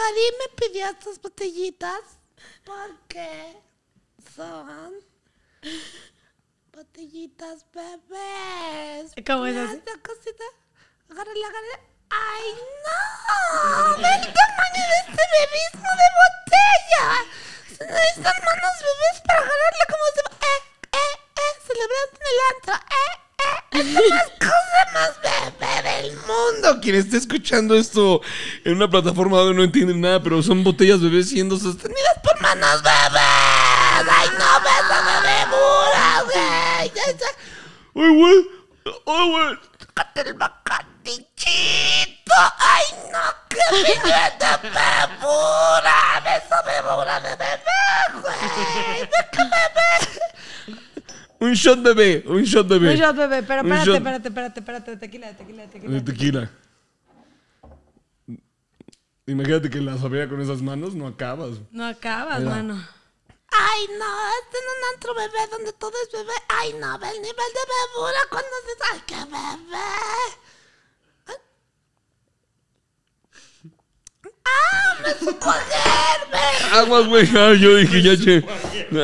Karim me pidió estas botellitas porque son botellitas bebés. ¿Cómo es así? Esta cosita. Agárrala. ¡Ay, no! ¡Ve el tamaño de este bebismo de botella! Se necesitan manos bebés para agarrarla como se va. Celebrando en el antro. Es la cosa más bebé del mundo. Quien esté escuchando esto en una plataforma donde no entienden nada, pero son botellas bebés siendo sostenidas por manos bebés. ¡Ay, no! ¡Ves a bebé pura, güey! ¡Ay, güey! ¡Tócate el bacatichito! ¡Ay, no! ¡Qué billete pura! ¡Bésame pura de bebé, güey! ¡Qué bebé! Un shot bebé. Un shot bebé, pero espérate. Tequila. Imagínate que la sabía con esas manos, no acabas. No acabas, mano. Ay, no, en un antro bebé donde todo es bebé. Ay, no, ve el nivel de bebura cuando se... ¡Ay, qué bebé! ¡Ah, me supo Gerber! Aguas, güey. Yo dije, ya, che. ¡Me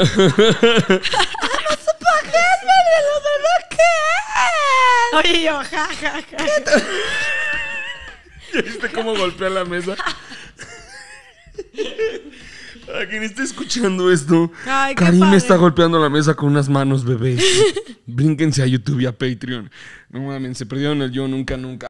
supo Gerber de lo bebé que es! Oye, yo, ja. ¿Ya viste cómo golpea la mesa? A quien esté escuchando esto, ay, Karim está golpeando la mesa con unas manos bebés. Brínquense a YouTube y a Patreon. No mames, se perdieron el Yo Nunca Nunca.